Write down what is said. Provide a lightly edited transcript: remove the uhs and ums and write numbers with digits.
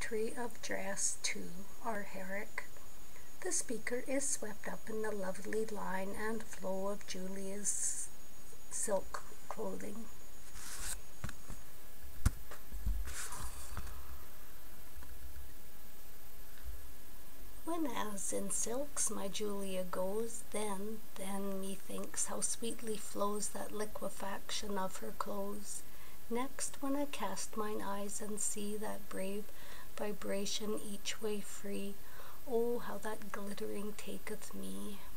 Factory of Dress to our Herrick. The speaker is swept up in the lovely line and flow of Julia's silk clothing. When as in silks my Julia goes, then methinks how sweetly flows that liquefaction of her clothes. Next, when I cast mine eyes and see that brave vibration each way free, oh, how that glittering taketh me.